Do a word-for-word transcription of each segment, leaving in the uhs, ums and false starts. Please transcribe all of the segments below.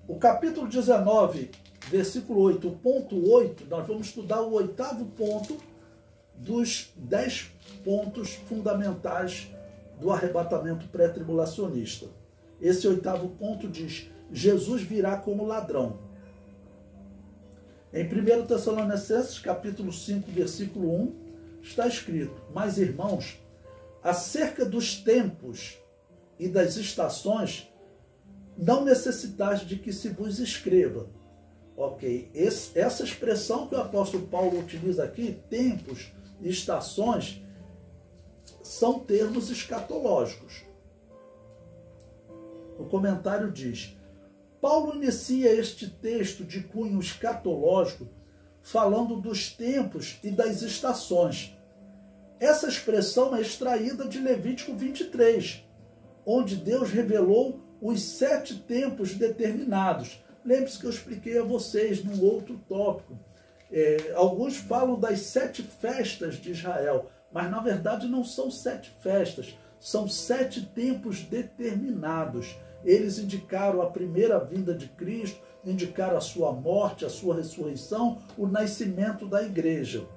O capítulo dezenove, versículo oito, ponto oito, nós vamos estudar o oitavo ponto dos dez pontos fundamentais do arrebatamento pré-tribulacionista. Esse oitavo ponto diz: Jesus virá como ladrão. Em primeira Tessalonicenses, capítulo cinco, versículo um, está escrito: mas, irmãos, acerca dos tempos e das estações, não necessitais de que se vos escreva. Ok? Esse, essa expressão que o apóstolo Paulo utiliza aqui, tempos e estações, são termos escatológicos. O comentário diz: Paulo inicia este texto de cunho escatológico falando dos tempos e das estações. Essa expressão é extraída de Levítico vinte e três, onde Deus revelou os sete tempos determinados. Lembre-se que eu expliquei a vocês num outro tópico. É, alguns falam das sete festas de Israel, mas na verdade não são sete festas, são sete tempos determinados. Eles indicaram a primeira vinda de Cristo, indicaram a sua morte, a sua ressurreição, o nascimento da igreja.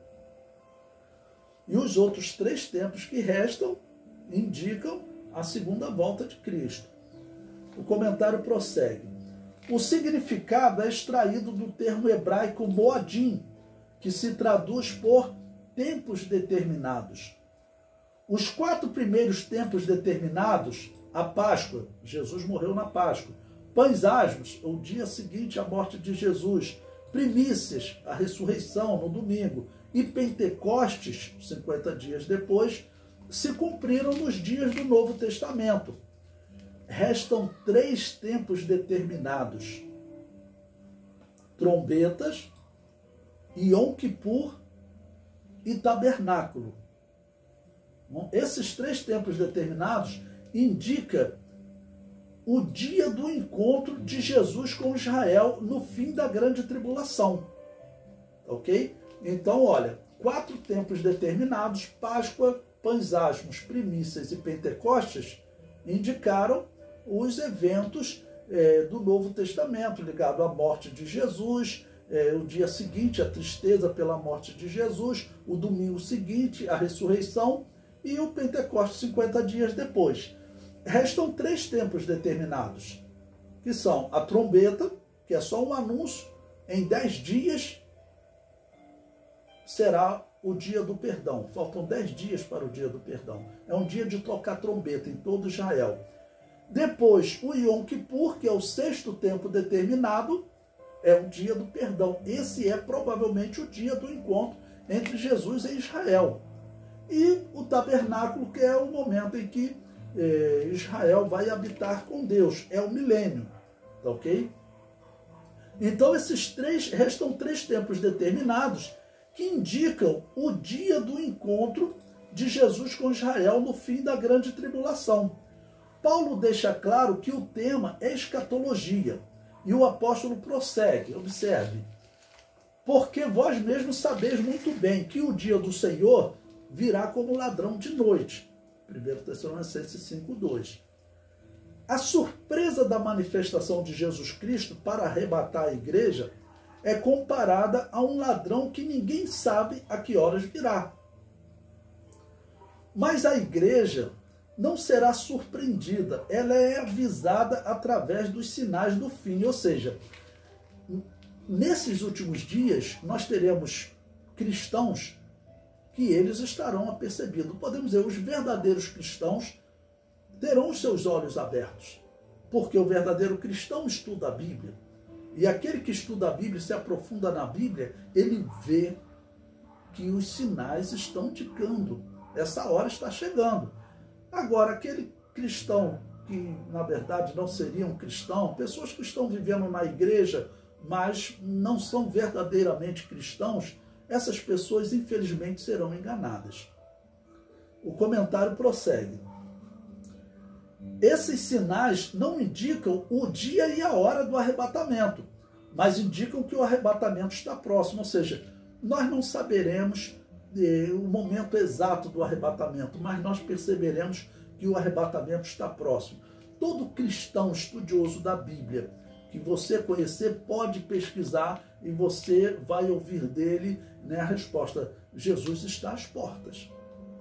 E os outros três tempos que restam indicam a segunda volta de Cristo. O comentário prossegue: o significado é extraído do termo hebraico moadim, que se traduz por tempos determinados. Os quatro primeiros tempos determinados, a Páscoa, Jesus morreu na Páscoa, pães asmos, o dia seguinte à morte de Jesus, primícias, a ressurreição no domingo, e Pentecostes, cinquenta dias depois, se cumpriram nos dias do Novo Testamento. Restam três tempos determinados: trombetas, Yom Kippur e tabernáculo. Esses três tempos determinados indicam o dia do encontro de Jesus com Israel no fim da grande tribulação. Ok? Então, olha, quatro tempos determinados: Páscoa, pães asmos, primícias e Pentecostes, indicaram os eventos é, do Novo Testamento, ligado à morte de Jesus, é, o dia seguinte, a tristeza pela morte de Jesus, o domingo seguinte, a ressurreição, e o Pentecostes cinquenta dias depois. Restam três tempos determinados, que são a trombeta, que é só um anúncio: em dez dias será o dia do perdão. Faltam dez dias para o dia do perdão. É um dia de tocar trombeta em todo Israel. Depois, o Yom Kippur, que é o sexto tempo determinado, é o dia do perdão. Esse é provavelmente o dia do encontro entre Jesus e Israel. E o tabernáculo, que é o momento em que eh, Israel vai habitar com Deus. É o milênio. Tá ok? Então, esses três, restam três tempos determinados que indicam o dia do encontro de Jesus com Israel no fim da grande tribulação. Paulo deixa claro que o tema é escatologia. E o apóstolo prossegue, observe: porque vós mesmos sabeis muito bem que o dia do Senhor virá como ladrão de noite. primeira Tessalonicenses cinco, dois. A surpresa da manifestação de Jesus Cristo para arrebatar a igreja é comparada a um ladrão que ninguém sabe a que horas virá. Mas a igreja não será surpreendida, ela é avisada através dos sinais do fim. Ou seja, nesses últimos dias nós teremos cristãos que eles estarão apercebidos. Podemos dizer, os verdadeiros cristãos terão os seus olhos abertos, porque o verdadeiro cristão estuda a Bíblia. E aquele que estuda a Bíblia, se aprofunda na Bíblia, ele vê que os sinais estão indicando. Essa hora está chegando. Agora, aquele cristão que, na verdade, não seria um cristão, pessoas que estão vivendo na igreja, mas não são verdadeiramente cristãos, essas pessoas, infelizmente, serão enganadas. O comentário prossegue: esses sinais não indicam o dia e a hora do arrebatamento, mas indicam que o arrebatamento está próximo. Ou seja, nós não saberemos eh, o momento exato do arrebatamento, mas nós perceberemos que o arrebatamento está próximo. Todo cristão estudioso da Bíblia que você conhecer, pode pesquisar e você vai ouvir dele, né, a resposta: Jesus está às portas.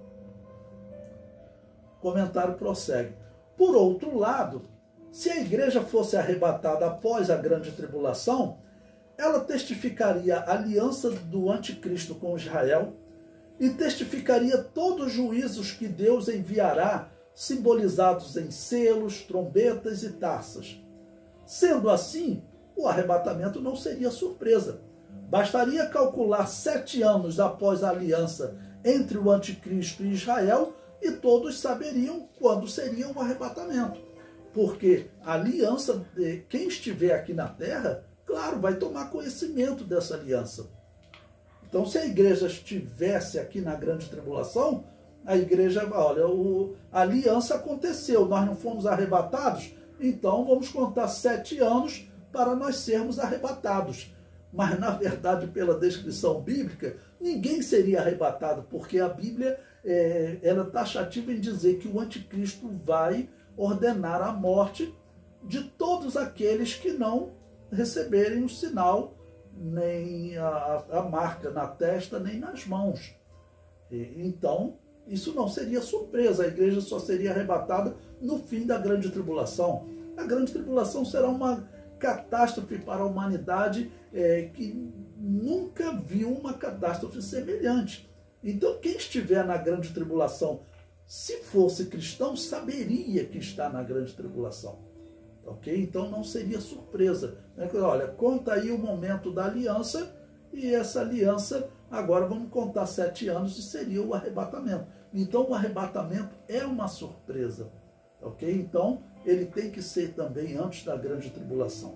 O comentário prossegue. Por outro lado, se a igreja fosse arrebatada após a grande tribulação, ela testificaria a aliança do anticristo com Israel e testificaria todos os juízos que Deus enviará, simbolizados em selos, trombetas e taças. Sendo assim, o arrebatamento não seria surpresa. Bastaria calcular sete anos após a aliança entre o anticristo e Israel e todos saberiam quando seria o arrebatamento. Porque a aliança de quem estiver aqui na terra, claro, vai tomar conhecimento dessa aliança. Então, se a igreja estivesse aqui na grande tribulação, a igreja, olha, o, a aliança aconteceu, nós não fomos arrebatados, então vamos contar sete anos para nós sermos arrebatados. Mas, na verdade, pela descrição bíblica, ninguém seria arrebatado, porque a Bíblia é, ela é taxativa em dizer que o anticristo vai ordenar a morte de todos aqueles que não receberem o sinal, nem a, a marca na testa, nem nas mãos. E, então, isso não seria surpresa, a igreja só seria arrebatada no fim da grande tribulação. A grande tribulação será uma catástrofe para a humanidade é, que nunca viu uma catástrofe semelhante. Então, quem estiver na grande tribulação, se fosse cristão, saberia que está na grande tribulação. Ok? Então não seria surpresa. Olha, conta aí o momento da aliança, e essa aliança, agora vamos contar sete anos, e seria o arrebatamento. Então o arrebatamento é uma surpresa. Ok? Então ele tem que ser também antes da grande tribulação.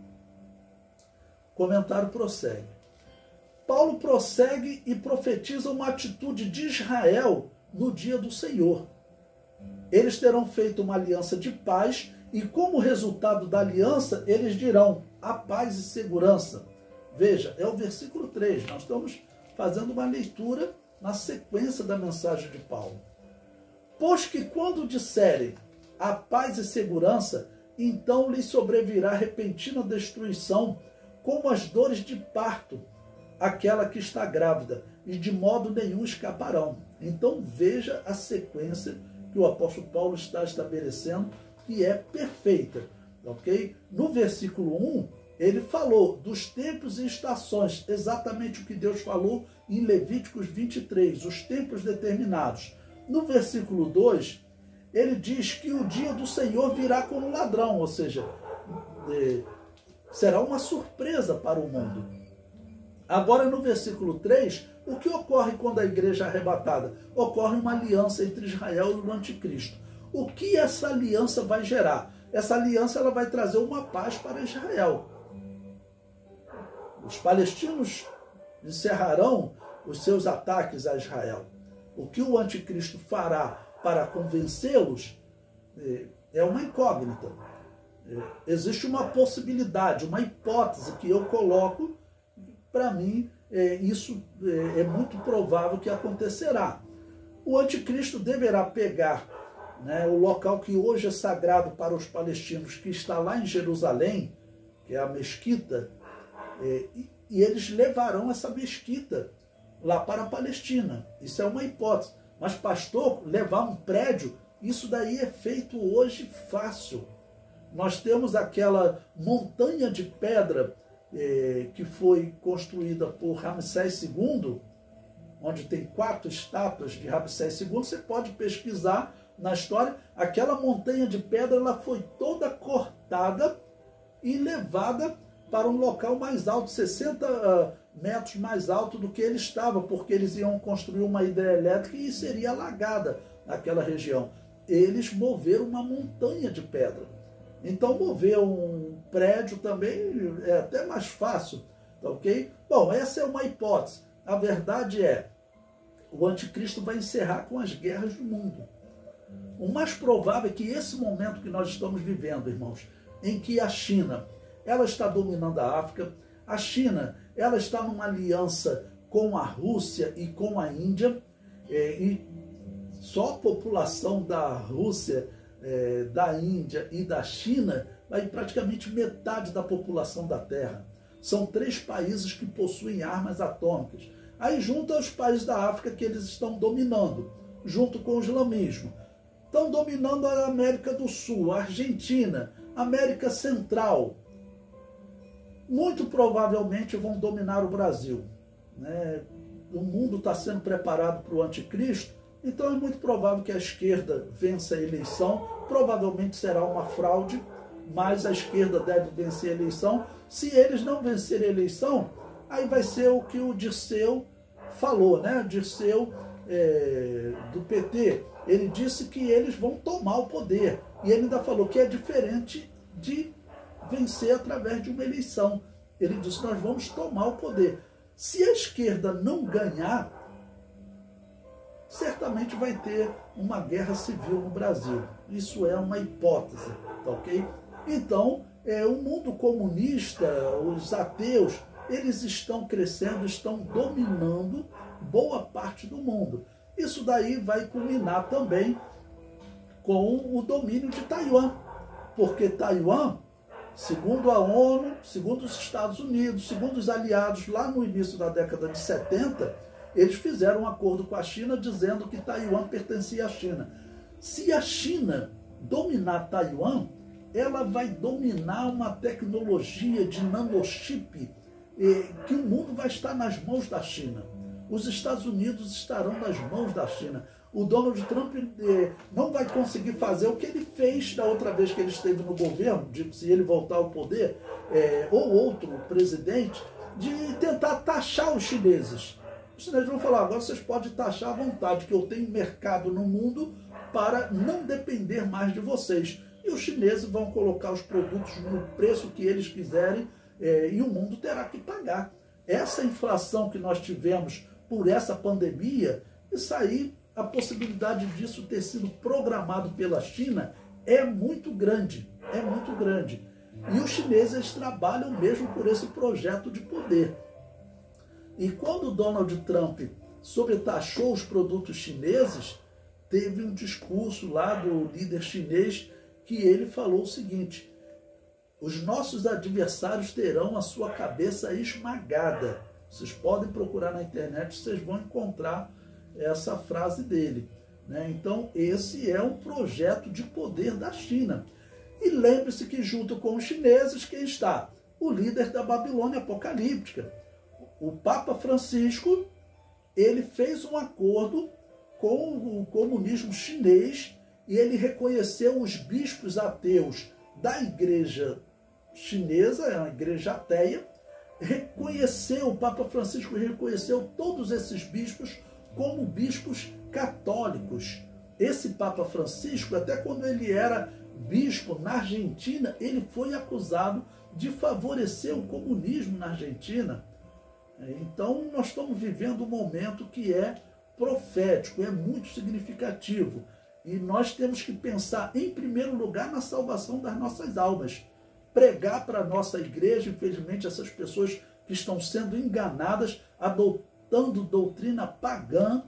O comentário prossegue. Paulo prossegue e profetiza uma atitude de Israel no dia do Senhor. Eles terão feito uma aliança de paz e, como resultado da aliança, eles dirão: a paz e segurança. Veja, é o versículo três. Nós estamos fazendo uma leitura na sequência da mensagem de Paulo. Pois que quando disserem a paz e segurança, então lhes sobrevirá repentina destruição, como as dores de parto, aquela que está grávida, e de modo nenhum escaparão. Então veja a sequência que o apóstolo Paulo está estabelecendo, que é perfeita, ok? No versículo um, ele falou dos tempos e estações, exatamente o que Deus falou em Levíticos vinte e três, os tempos determinados. No versículo dois, ele diz que o dia do Senhor virá como ladrão, ou seja, é, será uma surpresa para o mundo. Agora, no versículo três, o que ocorre quando a igreja é arrebatada? Ocorre uma aliança entre Israel e o anticristo. O que essa aliança vai gerar? Essa aliança ela vai trazer uma paz para Israel. Os palestinos encerrarão os seus ataques a Israel. O que o anticristo fará para convencê-los é uma incógnita. Existe uma possibilidade, uma hipótese que eu coloco. Para mim, é, isso é, é muito provável que acontecerá. O anticristo deverá pegar, né, o local que hoje é sagrado para os palestinos, que está lá em Jerusalém, que é a mesquita, é, e, e eles levarão essa mesquita lá para a Palestina. Isso é uma hipótese. Mas, pastor, levar um prédio, isso daí é feito hoje fácil. Nós temos aquela montanha de pedra eh, que foi construída por Ramsés segundo, onde tem quatro estátuas de Ramsés segundo. Você pode pesquisar na história. Aquela montanha de pedra ela foi toda cortada e levada para um local mais alto, sessenta uh, metros mais alto do que ele estava, porque eles iam construir uma hidrelétrica e seria alagada naquela região. Eles moveram uma montanha de pedra. Então, mover um prédio também é até mais fácil, tá ok? Bom, essa é uma hipótese. A verdade é, o anticristo vai encerrar com as guerras do mundo. O mais provável é que esse momento que nós estamos vivendo, irmãos, em que a China, ela está dominando a África, a China, ela está numa aliança com a Rússia e com a Índia, é, e só a população da Rússia, é, da Índia e da China vai praticamente metade da população da Terra. São três países que possuem armas atômicas. Aí junto os países da África que eles estão dominando, junto com o islamismo. Estão dominando a América do Sul, a Argentina, a América Central. Muito provavelmente vão dominar o Brasil, né? O mundo está sendo preparado para o anticristo, então é muito provável que a esquerda vença a eleição. Provavelmente será uma fraude, mas a esquerda deve vencer a eleição. Se eles não vencerem a eleição, aí vai ser o que o Dirceu falou, né? O Dirceu é, do P T, ele disse que eles vão tomar o poder. E ele ainda falou que é diferente de vencer através de uma eleição. Ele disse, nós vamos tomar o poder. Se a esquerda não ganhar, certamente vai ter uma guerra civil no Brasil. Isso é uma hipótese, tá ok? Então, é, o mundo comunista, os ateus, eles estão crescendo, estão dominando boa parte do mundo. Isso daí vai culminar também com o domínio de Taiwan, porque Taiwan, segundo a ONU, segundo os Estados Unidos, segundo os aliados lá no início da década de setenta, eles fizeram um acordo com a China dizendo que Taiwan pertencia à China. Se a China dominar Taiwan, ela vai dominar uma tecnologia de nanochip eh, que o mundo vai estar nas mãos da China. Os Estados Unidos estarão nas mãos da China. O Donald Trump eh, não vai conseguir fazer o que ele fez da outra vez que ele esteve no governo, de, se ele voltar ao poder, eh, ou outro presidente, de tentar taxar os chineses. Os chineses vão falar, agora vocês podem taxar à vontade, que eu tenho mercado no mundo para não depender mais de vocês. E os chineses vão colocar os produtos no preço que eles quiserem eh, e o mundo terá que pagar. Essa inflação que nós tivemos por essa pandemia, isso aí, a possibilidade disso ter sido programado pela China é muito grande, é muito grande. E os chineses trabalham mesmo por esse projeto de poder. E quando Donald Trump sobretaxou os produtos chineses, teve um discurso lá do líder chinês que ele falou o seguinte, os nossos adversários terão a sua cabeça esmagada. Vocês podem procurar na internet, vocês vão encontrar essa frase dele, né? Então, esse é um projeto de poder da China. E lembre-se que junto com os chineses, quem está? O líder da Babilônia apocalíptica. O Papa Francisco, ele fez um acordo com o comunismo chinês e ele reconheceu os bispos ateus da igreja chinesa, a igreja ateia, reconheceu, o Papa Francisco reconheceu todos esses bispos como bispos católicos. Esse Papa Francisco, até quando ele era bispo na Argentina, ele foi acusado de favorecer o comunismo na Argentina. Então, nós estamos vivendo um momento que é profético, é muito significativo. E nós temos que pensar, em primeiro lugar, na salvação das nossas almas. Pregar para a nossa igreja, infelizmente, essas pessoas que estão sendo enganadas, adotando doutrina pagã.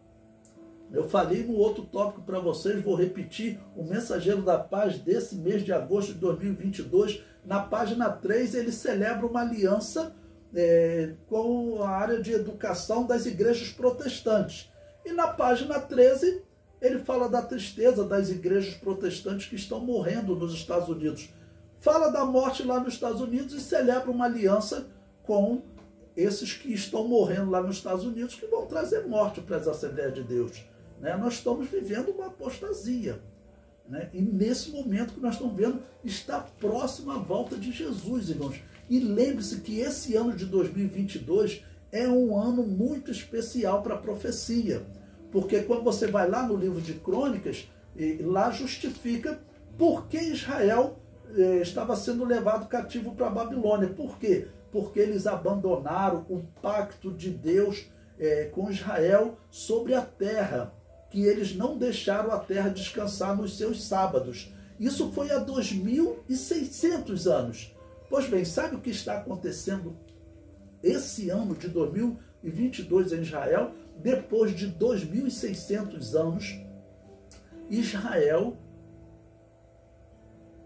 Eu falei no outro tópico para vocês, vou repetir, o Mensageiro da Paz desse mês de agosto de dois mil e vinte e dois, na página três, ele celebra uma aliança é, com a área de educação das igrejas protestantes. E na página treze, ele fala da tristeza das igrejas protestantes que estão morrendo nos Estados Unidos. Fala da morte lá nos Estados Unidos e celebra uma aliança com esses que estão morrendo lá nos Estados Unidos, que vão trazer morte para as Assembleias de Deus. Né? Nós estamos vivendo uma apostasia. Né? E nesse momento que nós estamos vendo, está próxima a volta de Jesus, irmãos. E lembre-se que esse ano de dois mil e vinte e dois é um ano muito especial para a profecia. Porque quando você vai lá no livro de Crônicas, lá justifica por que Israel eh, estava sendo levado cativo para a Babilônia. Por quê? Porque eles abandonaram o pacto de Deus eh, com Israel sobre a terra, que eles não deixaram a terra descansar nos seus sábados. Isso foi há dois mil e seiscentos anos. Pois bem, sabe o que está acontecendo esse ano de dois mil e vinte e dois em Israel? Depois de dois mil e seiscentos anos, Israel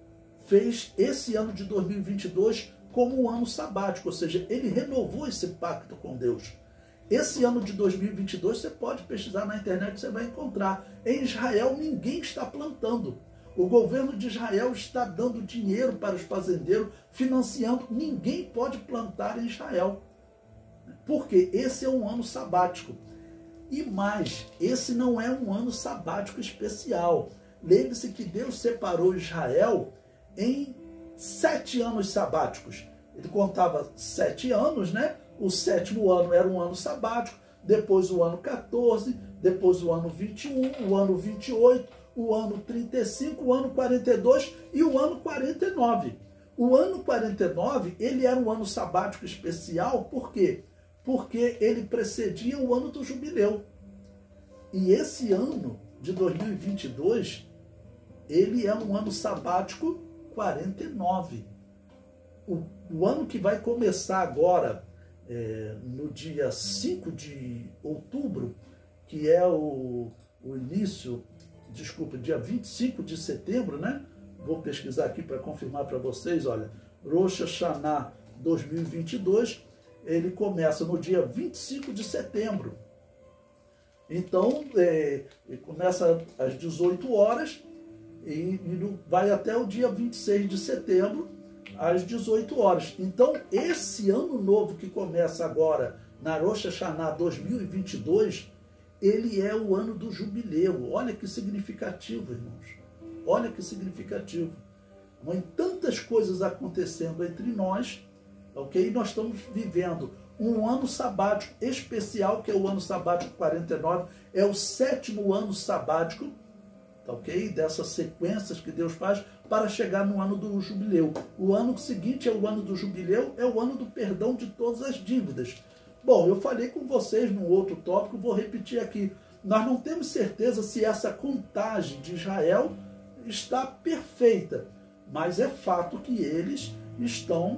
fez esse ano de dois mil e vinte e dois como um ano sabático, ou seja, ele renovou esse pacto com Deus. Esse ano de dois mil e vinte e dois, você pode pesquisar na internet, você vai encontrar. Em Israel, ninguém está plantando. O governo de Israel está dando dinheiro para os fazendeiros, financiando. Ninguém pode plantar em Israel. Porque esse é um ano sabático. E mais, esse não é um ano sabático especial. Lembre-se que Deus separou Israel em sete anos sabáticos. Ele contava sete anos, né? O sétimo ano era um ano sabático, depois o ano quatorze, depois o ano vinte e um, o ano vinte e oito, o ano trinta e cinco, o ano quarenta e dois e o ano quarenta e nove. O ano quarenta e nove, ele era um ano sabático especial, por quê? Porque ele precedia o ano do jubileu. E esse ano de dois mil e vinte e dois, ele é um ano sabático quarenta e nove. O, o ano que vai começar agora, é, no dia cinco de outubro, que é o, o início, desculpa, dia vinte e cinco de setembro, né? Vou pesquisar aqui para confirmar para vocês, olha, Rosh Hashanah dois mil e vinte e dois, ele começa no dia vinte e cinco de setembro. Então, é, começa às dezoito horas e, e vai até o dia vinte e seis de setembro, às dezoito horas. Então, esse ano novo que começa agora, na Rosh Hashanah dois mil e vinte e dois, ele é o ano do jubileu. Olha que significativo, irmãos. Olha que significativo. Tem tantas coisas acontecendo entre nós, ok? Nós estamos vivendo um ano sabático especial, que é o ano sabático quarenta e nove, é o sétimo ano sabático, ok? Dessas sequências que Deus faz para chegar no ano do jubileu. O ano seguinte é o ano do jubileu, é o ano do perdão de todas as dívidas. Bom, eu falei com vocês num outro tópico, vou repetir aqui. Nós não temos certeza se essa contagem de Israel está perfeita, mas é fato que eles estão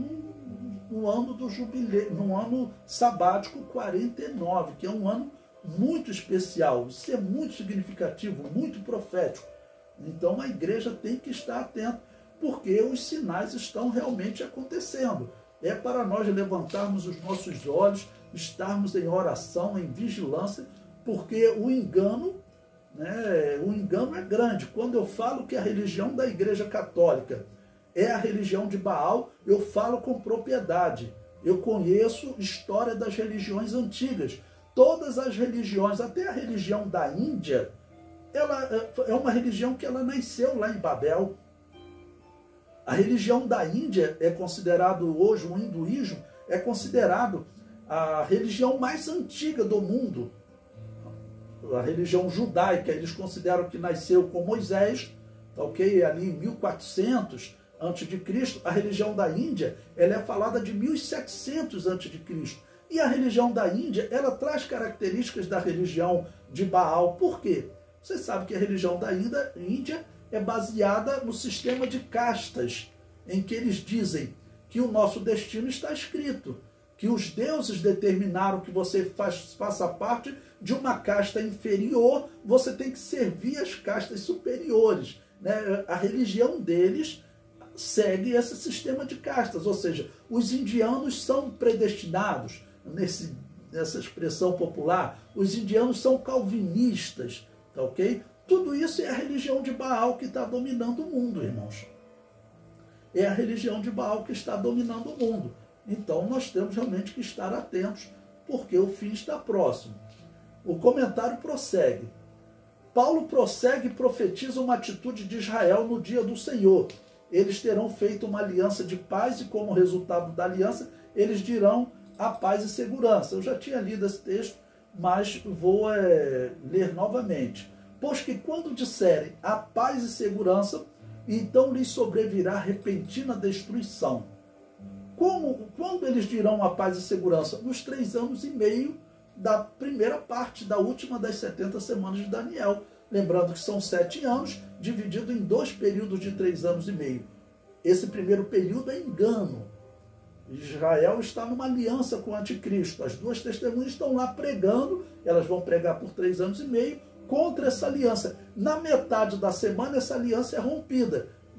no ano do jubileu, no ano sabático quarenta e nove, que é um ano muito especial. Isso é muito significativo, muito profético. Então a igreja tem que estar atenta, porque os sinais estão realmente acontecendo. É para nós levantarmos os nossos olhos, estarmos em oração, em vigilância, porque o engano, né, o engano é grande. Quando eu falo que a religião da Igreja Católica é a religião de Baal, eu falo com propriedade. Eu conheço história das religiões antigas. Todas as religiões, até a religião da Índia, ela é uma religião que ela nasceu lá em Babel. A religião da Índia é considerado hoje, o hinduísmo, é considerado a religião mais antiga do mundo. A religião judaica, eles consideram que nasceu com Moisés, ok? Ali em mil e quatrocentos antes de Cristo. A religião da Índia, ela é falada de mil e setecentos antes de Cristo. E a religião da Índia, ela traz características da religião de Baal. Por quê? Você sabe que a religião da Índia é baseada no sistema de castas, em que eles dizem que o nosso destino está escrito, que os deuses determinaram que você faz, faça parte de uma casta inferior, você tem que servir as castas superiores, né? A religião deles segue esse sistema de castas, ou seja, os indianos são predestinados, nesse, nessa expressão popular, os indianos são calvinistas, tá ok? Tudo isso é a religião de Baal que está dominando o mundo, irmãos. É a religião de Baal que está dominando o mundo. Então nós temos realmente que estar atentos, porque o fim está próximo. O comentário prossegue. Paulo prossegue e profetiza uma atitude de Israel no dia do Senhor. Eles terão feito uma aliança de paz e, como resultado da aliança, eles dirão a paz e segurança. Eu já tinha lido esse texto, mas vou é, ler novamente. Pois que quando disserem a paz e segurança, então lhes sobrevirá repentina destruição. Como, quando eles dirão a paz e segurança? Nos três anos e meio da primeira parte, da última das setenta semanas de Daniel. Lembrando que são sete anos, dividido em dois períodos de três anos e meio. Esse primeiro período é engano. Israel está numa aliança com o anticristo. As duas testemunhas estão lá pregando, elas vão pregar por três anos e meio, contra essa aliança. Na metade da semana, essa aliança é rompida.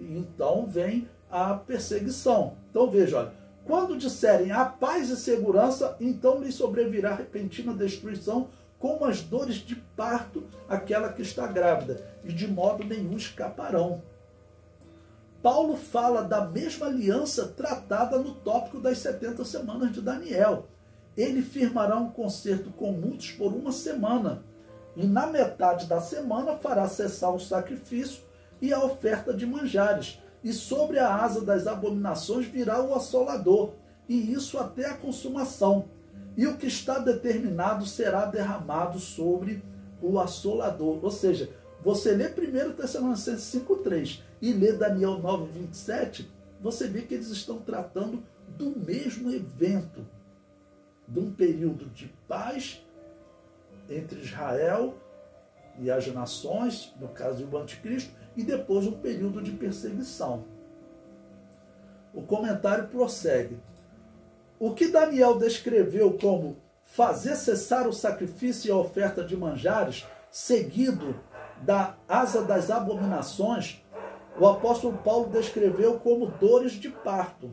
e então vem a perseguição. Então veja, olha, quando disserem a paz e segurança, então lhes sobrevirá repentina destruição, como as dores de parto, aquela que está grávida, e de modo nenhum escaparão. Paulo fala da mesma aliança tratada no tópico das setenta semanas de Daniel. Ele firmará um concerto com muitos por uma semana, e na metade da semana fará cessar o sacrifício e a oferta de manjares, e sobre a asa das abominações virá o assolador, e isso até a consumação. E o que está determinado será derramado sobre o assolador. Ou seja, você lê primeiro Tessalonicenses cinco, três e lê Daniel nove, vinte e sete, você vê que eles estão tratando do mesmo evento, de um período de paz entre Israel e as nações, no caso do anticristo, e depois um período de perseguição. O comentário prossegue. O que Daniel descreveu como fazer cessar o sacrifício e a oferta de manjares, seguido da asa das abominações, o apóstolo Paulo descreveu como dores de parto.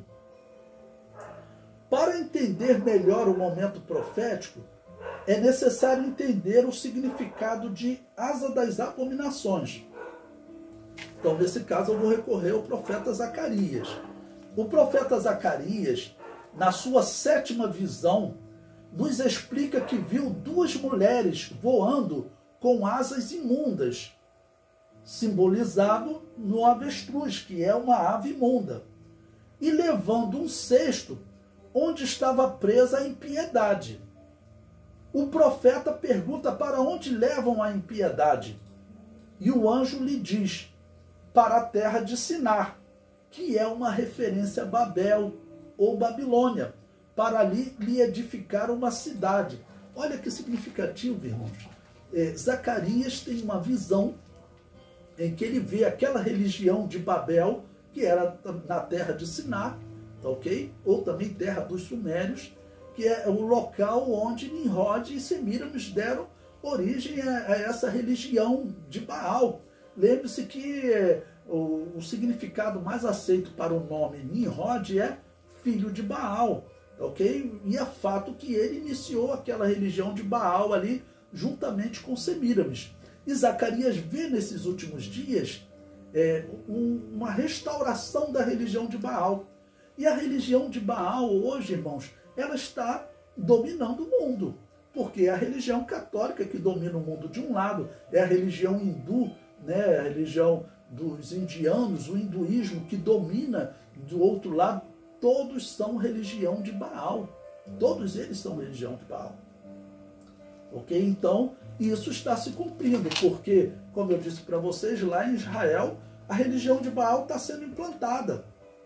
Para entender melhor o momento profético, é necessário entender o significado de asa das abominações. Então, nesse caso, eu vou recorrer ao profeta Zacarias. O profeta Zacarias, na sua sétima visão, nos explica que viu duas mulheres voando com asas imundas, simbolizado no avestruz, que é uma ave imunda, e levando um cesto onde estava presa a impiedade. O profeta pergunta para onde levam a impiedade, e o anjo lhe diz, para a terra de Sinar, que é uma referência a Babel ou Babilônia, para ali lhe edificar uma cidade. Olha que significativo, irmãos. É, Zacarias tem uma visão em que ele vê aquela religião de Babel, que era na terra de Sinar, tá ok? Ou também terra dos Sumérios, que é o local onde Nimrod e Semíramis deram origem a, a essa religião de Baal. Lembre-se que é, o, o significado mais aceito para o nome Nimrod é filho de Baal, ok? E é fato que ele iniciou aquela religião de Baal ali, juntamente com Semíramis. E Zacarias vê nesses últimos dias é, um, uma restauração da religião de Baal. E a religião de Baal hoje, irmãos, ela está dominando o mundo. Porque é a religião católica que domina o mundo de um lado, é a religião hindu, né, a religião dos indianos, o hinduísmo que domina do outro lado. Todos são religião de Baal. Todos eles são religião de Baal. Ok? Então, isso está se cumprindo, porque, como eu disse para vocês, lá em Israel, a religião de Baal está sendo implantada.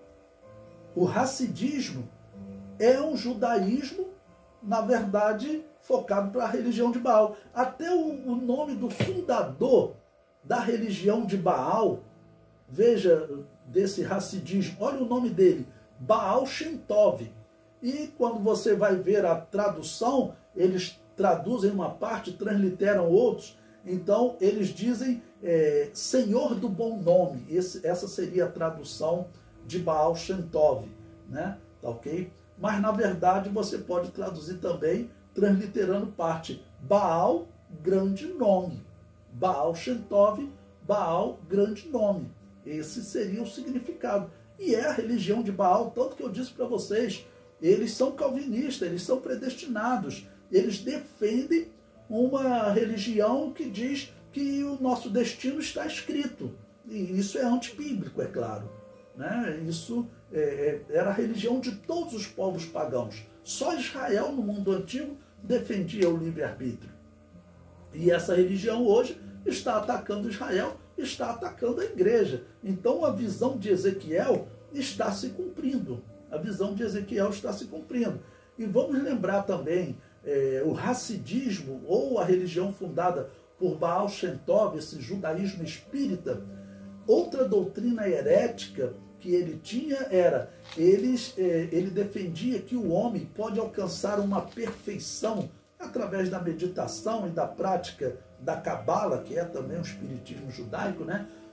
O Hassidismo é um judaísmo, na verdade, focado para a religião de Baal. Até o, o nome do fundador da religião de Baal, veja, desse Hassidismo, olha o nome dele, Baal Shem Tov. E quando você vai ver a tradução, eles traduzem uma parte, transliteram outros, então eles dizem é, Senhor do Bom Nome. Esse, essa seria a tradução de Baal Shem Tov, né? Tá ok? Mas na verdade você pode traduzir também, transliterando parte, Baal, grande nome. Baal Shem Tov, Baal, grande nome. Esse seria o significado. E é a religião de Baal, tanto que eu disse para vocês, eles são calvinistas, eles são predestinados. Eles defendem uma religião que diz que o nosso destino está escrito. E isso é antibíblico, é claro. Né? Isso é, era a religião de todos os povos pagãos. Só Israel, no mundo antigo, defendia o livre-arbítrio. E essa religião hoje está atacando Israel, está atacando a igreja. Então a visão de Ezequiel está se cumprindo. A visão de Ezequiel está se cumprindo. E vamos lembrar também, é, o Hassidismo, ou a religião fundada por Baal Shem Tov, esse judaísmo espírita, outra doutrina herética que ele tinha era, eles, é, ele defendia que o homem pode alcançar uma perfeição através da meditação e da prática da Cabala, que é também o espiritismo judaico, né?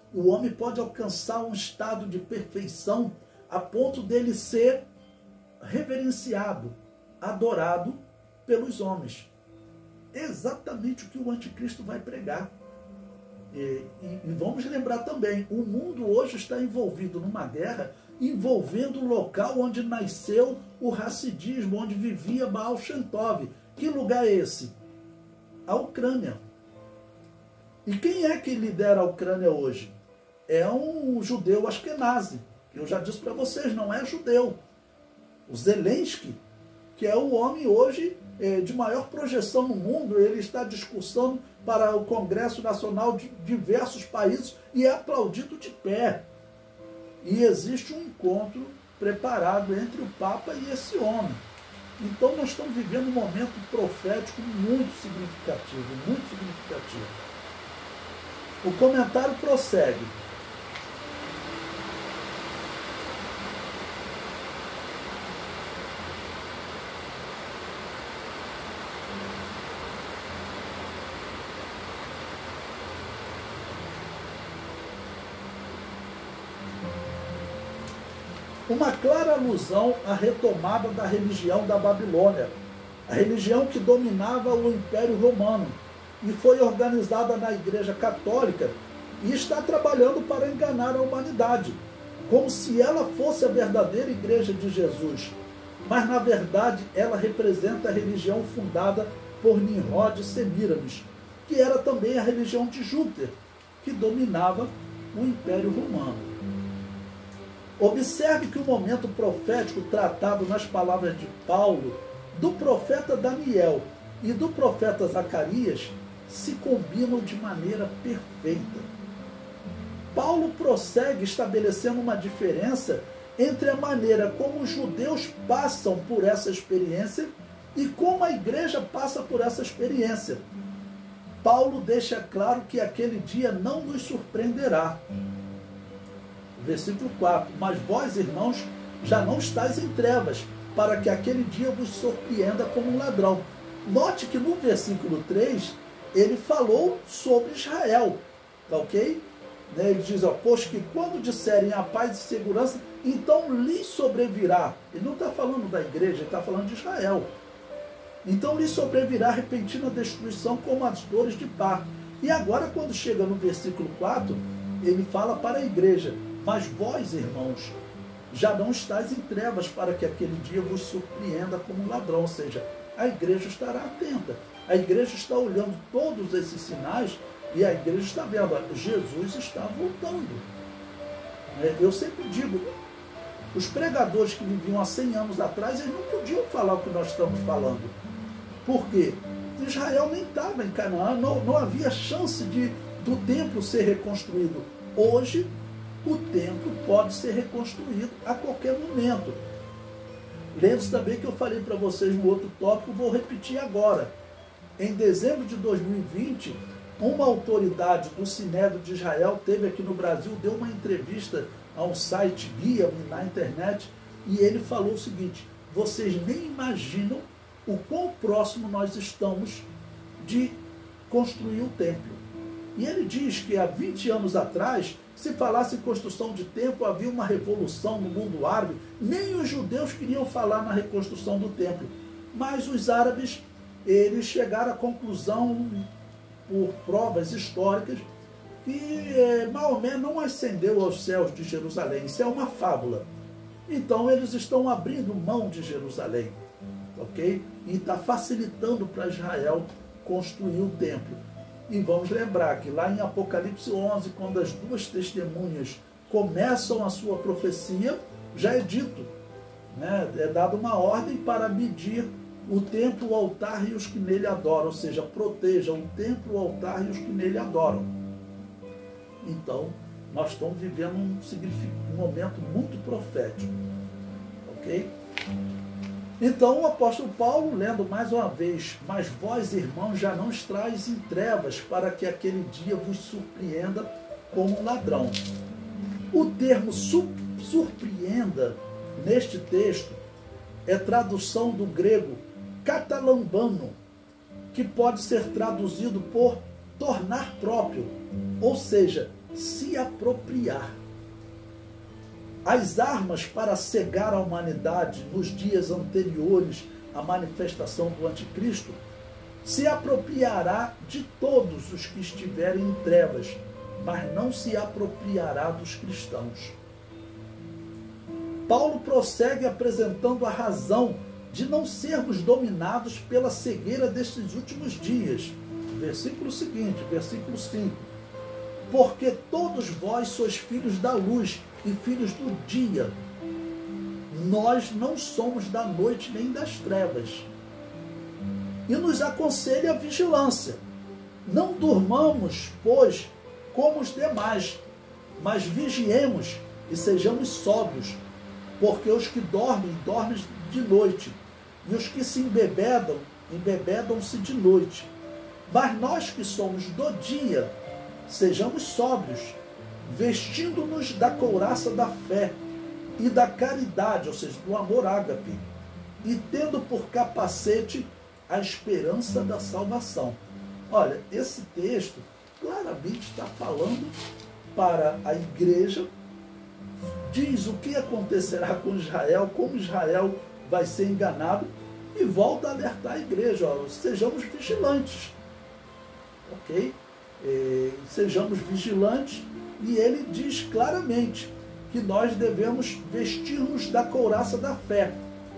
o homem pode alcançar um estado de perfeição a ponto dele ser reverenciado, adorado pelos homens. É exatamente o que o anticristo vai pregar. E, e, e vamos lembrar também, o mundo hoje está envolvido numa guerra, envolvendo o local onde nasceu o racidismo, onde vivia Baal Shem Tov. Que lugar é esse? A Ucrânia. E quem é que lidera a Ucrânia hoje? É um judeu Ashkenazi, que eu já disse para vocês, não é judeu. O Zelensky, que é o homem hoje é, de maior projeção no mundo, ele está discursando para o Congresso Nacional de diversos países e é aplaudido de pé. E existe um encontro preparado entre o Papa e esse homem. Então nós estamos vivendo um momento profético muito significativo, muito significativo. O comentário prossegue. Uma clara alusão à retomada da religião da Babilônia, a religião que dominava o Império Romano e foi organizada na Igreja Católica e está trabalhando para enganar a humanidade, como se ela fosse a verdadeira Igreja de Jesus. Mas, na verdade, ela representa a religião fundada por Nimrod e Semíramis, que era também a religião de Júpiter, que dominava o Império Romano. Observe que o momento profético tratado nas palavras de Paulo, do profeta Daniel e do profeta Zacarias se combinam de maneira perfeita. Paulo prossegue estabelecendo uma diferença entre a maneira como os judeus passam por essa experiência e como a igreja passa por essa experiência. Paulo deixa claro que aquele dia não nos surpreenderá. Versículo quatro. Mas vós, irmãos, já não estáis em trevas, para que aquele dia vos surpreenda como um ladrão. Note que no versículo três, ele falou sobre Israel, tá ok? Ele diz, ó, pois que quando disserem a paz e segurança, então lhes sobrevirá. Ele não está falando da igreja, ele está falando de Israel. Então lhes sobrevirá repentina destruição como as dores de parto. E agora, quando chega no versículo quatro, ele fala para a igreja, mas vós, irmãos, já não estáis em trevas para que aquele dia vos surpreenda como um ladrão. Ou seja, a igreja estará atenta. A igreja está olhando todos esses sinais e a igreja está vendo, Jesus está voltando. Eu sempre digo, os pregadores que viviam há cem anos atrás, eles não podiam falar o que nós estamos falando. Por quê? Israel nem estava em Canaã, não, não havia chance de, do templo ser reconstruído. Hoje, o templo pode ser reconstruído a qualquer momento. Lembre-se também que eu falei para vocês no outro tópico, vou repetir agora. Em dezembro de dois mil e vinte, uma autoridade do Sinédrio de Israel teve aqui no Brasil, deu uma entrevista a um site guia na internet, e ele falou o seguinte, vocês nem imaginam o quão próximo nós estamos de construir o templo. E ele diz que há vinte anos atrás, se falasse em construção de templo, havia uma revolução no mundo árabe. Nem os judeus queriam falar na reconstrução do templo. Mas os árabes, eles chegaram à conclusão, por provas históricas, que eh, Maomé não ascendeu aos céus de Jerusalém. Isso é uma fábula. Então eles estão abrindo mão de Jerusalém. Ok? E está facilitando para Israel construir o templo. E vamos lembrar que lá em Apocalipse onze, quando as duas testemunhas começam a sua profecia, já é dito, né? É dada uma ordem para medir o templo, o altar e os que nele adoram, ou seja, protejam o templo, o altar e os que nele adoram. Então, nós estamos vivendo um, um momento muito profético, ok? Então o apóstolo Paulo, lendo mais uma vez, mas vós, irmãos, já não estáis em trevas, para que aquele dia vos surpreenda como um ladrão. O termo su surpreenda, neste texto, é tradução do grego catalambano, que pode ser traduzido por tornar próprio, ou seja, se apropriar. As armas para cegar a humanidade nos dias anteriores à manifestação do anticristo se apropriará de todos os que estiverem em trevas, mas não se apropriará dos cristãos. Paulo prossegue apresentando a razão de não sermos dominados pela cegueira destes últimos dias. Versículo seguinte, versículo cinco. Porque todos vós sois filhos da luz e filhos do dia. Nós não somos da noite nem das trevas. E nos aconselha a vigilância. Não durmamos, pois, como os demais, mas vigiemos e sejamos sóbrios, porque os que dormem, dormem de noite, e os que se embebedam, embebedam-se de noite. Mas nós que somos do dia, sejamos sóbrios, vestindo-nos da couraça da fé e da caridade, ou seja, do amor ágape, e tendo por capacete a esperança da salvação. Olha, esse texto claramente está falando para a igreja, diz o que acontecerá com Israel, como Israel vai ser enganado, e volta a alertar a igreja, ó, sejamos vigilantes, ok? É, sejamos vigilantes, e ele diz claramente que nós devemos vestir-nos da couraça da fé.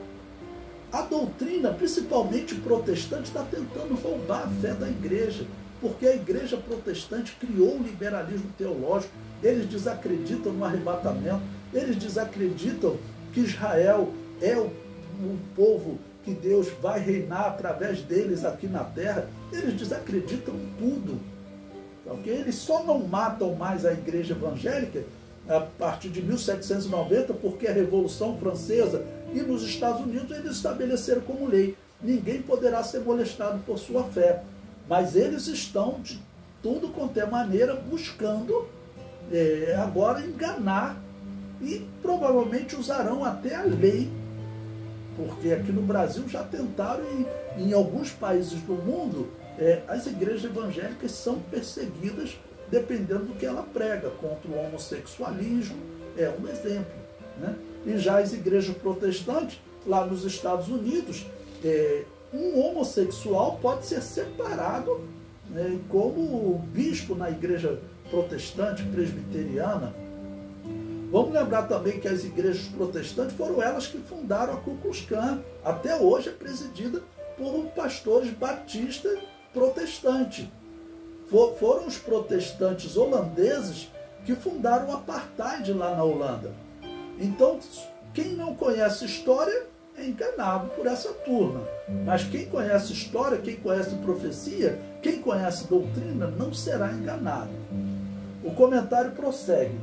A doutrina, principalmente protestante, está tentando roubar a fé da igreja, porque a igreja protestante criou o liberalismo teológico. Eles desacreditam no arrebatamento, eles desacreditam que Israel é o, o povo que Deus vai reinar através deles aqui na terra. Eles desacreditam tudo. Okay? Eles só não matam mais a igreja evangélica a partir de mil setecentos e noventa, porque a Revolução Francesa e nos Estados Unidos eles estabeleceram como lei: ninguém poderá ser molestado por sua fé. Mas eles estão de tudo quanto é maneira buscando é, agora enganar, e provavelmente usarão até a lei, porque aqui no Brasil já tentaram, e em alguns países do mundo é, as igrejas evangélicas são perseguidas dependendo do que ela prega, contra o homossexualismo, é um exemplo, né? E já as igrejas protestantes, lá nos Estados Unidos, é, um homossexual pode ser separado, né, como bispo na igreja protestante, presbiteriana. Vamos lembrar também que as igrejas protestantes foram elas que fundaram a Ku Klux Klan. Até hoje é presidida por pastores batistas protestantes. For, foram os protestantes holandeses que fundaram o apartheid lá na Holanda. Então, quem não conhece história é enganado por essa turma. Mas quem conhece história, quem conhece profecia, quem conhece doutrina, não será enganado. O comentário prossegue.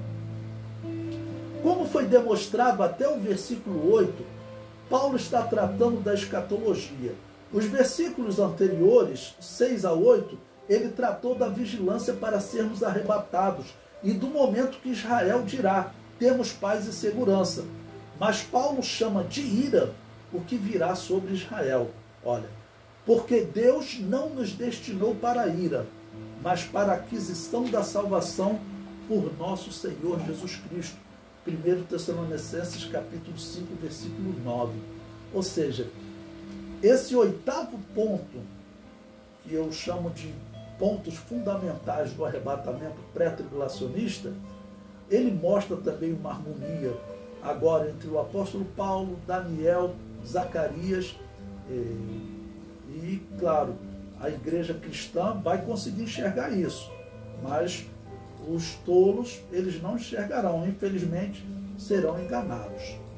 Como foi demonstrado até o versículo oito, Paulo está tratando da escatologia. Os versículos anteriores, seis a oito, ele tratou da vigilância para sermos arrebatados e do momento que Israel dirá: temos paz e segurança. Mas Paulo chama de ira o que virá sobre Israel. Olha, porque Deus não nos destinou para a ira, mas para a aquisição da salvação por nosso Senhor Jesus Cristo. primeiro Tessalonicenses capítulo cinco, versículo nove. Ou seja, esse oitavo ponto, que eu chamo de pontos fundamentais do arrebatamento pré-tribulacionista, ele mostra também uma harmonia agora entre o apóstolo Paulo, Daniel, Zacarias e, e, claro, a igreja cristã vai conseguir enxergar isso, mas os tolos, eles não enxergarão, infelizmente serão enganados.